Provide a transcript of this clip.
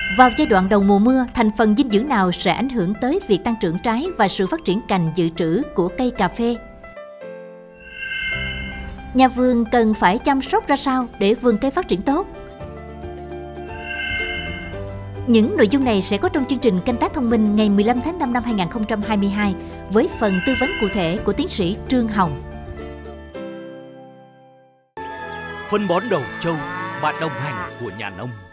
Vào giai đoạn đầu mùa mưa, thành phần dinh dưỡng nào sẽ ảnh hưởng tới việc tăng trưởng trái và sự phát triển cành dự trữ của cây cà phê? Nhà vườn cần phải chăm sóc ra sao để vườn cây phát triển tốt? Những nội dung này sẽ có trong chương trình Canh tác thông minh ngày 15 tháng 5 năm 2022 với phần tư vấn cụ thể của tiến sĩ Trương Hồng. Phân bón đầu trâu, bạn đồng hành của nhà nông.